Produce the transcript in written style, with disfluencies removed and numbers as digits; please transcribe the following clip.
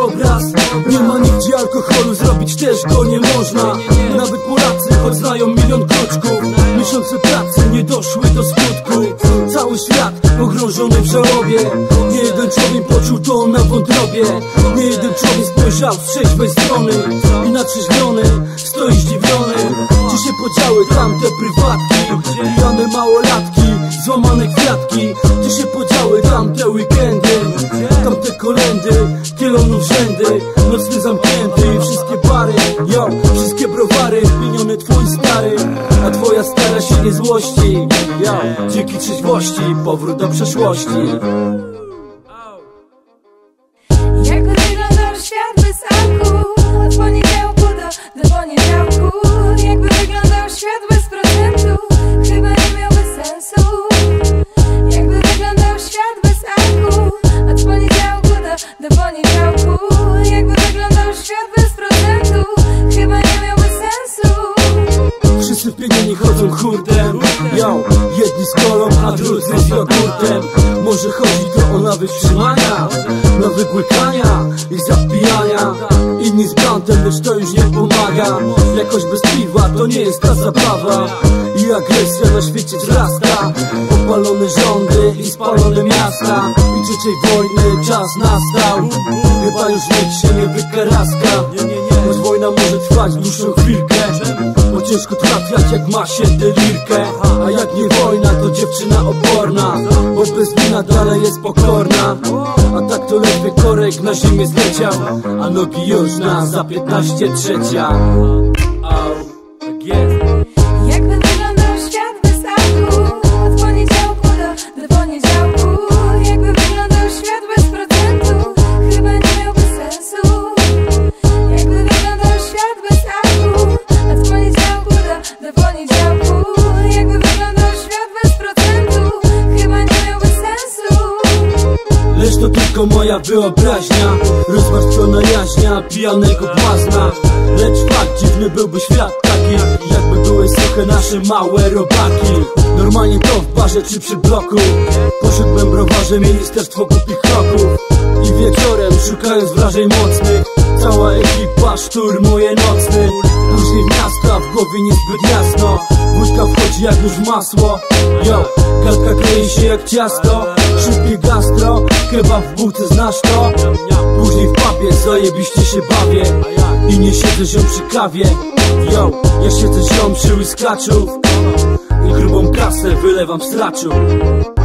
obraz. Nie ma nigdzie alkoholu, zrobić też go nie można. Nawet Polacy, choć znają milion kroczków, miesiące pracy nie doszły do skutku. Cały świat pogrążony w żałobie. Nie jeden człowiek poczuł to na wątrobie. Nie jeden człowiek spojrzał z trzeźwej strony i natrzeźwiony stoi zdziwiony. Gdzie się podziały tamte prywatki, pijane małolatki, złamane kwiatki? Gdzie się podziały tamte weekendy, tamte kolendy, kielonów rzędy, nocny zamknięty i wszystkie bary, yo, wszystkie browary, pieniony twój stary, a twoja stara się nie złości, yo, dzięki trzeźwości, powrót do przeszłości. Jakby wyglądał świat bez alku, od poniedziałku do poniedziałku. Jakby wyglądał świat bez procentu, chyba nie miałby sensu. Jakby wyglądał świat bez alku, od poniedziałku do poniedziałku. Jakby wyglądał świat bez procentu, chyba nie miałby sensu. Wszyscy w pieniędzy chodzą hurtem, yo, jedni z kolą, a drudzy z jogurtem. Może chodzi to o nawyk trzymania, nawyk łykania i zapijania. Inni z brantem, lecz to już nie pomaga. Jakoś bez piwa to nie jest ta zabawa. I agresja na świecie wzrasta. Popalone rządy i spalone miasta. I trzeciej wojny czas nastał. Chyba już nikt się nie wykaraska. Choć wojna może trwać dłuższą chwilkę, bo ciężko trafiać jak ma się delirkę. A jak nie wojna, to dziewczyna oporna, bo bez wina dalej jest pokorna. A tak to ledwie korek na ziemię zleciał, a nogi już na za 15 trzecia. Jakby wyglądał świat bez alku, od poniedziałku do poniedziałku. Jakby wyglądał świat bez procentu, chyba nie miałby sensu. Jakby wyglądał świat bez alku, od poniedziałku do poniedziałku. Jakby wyglądał świat bez procentu, chyba nie miałby sensu. Lecz to tylko moja wyobraźnia, rozwarstwiona jaźnia pijanego błazna. Lecz fakt, dziwny byłby świat taki, jakby były suche nasze małe robaki. Normalnie to w barze czy przy bloku poszedłbym browarze, ministerstwo głupich kroków. I wieczorem, szukając wrażeń mocnych, cała ekipa szturmuje nocny. Później miasta, w głowie niezbyt jasno, wódka wchodzi jak już masło, yo, gadka kleje się jak ciasto. Szybkie gastro, kebab w bułce, znasz to? Później w pubie zajebiście się bawię i nie siedzę ziom przy kawie, yo, ja siedzę ziom przy łyskaczu i grubą kasę wylewam w straczu.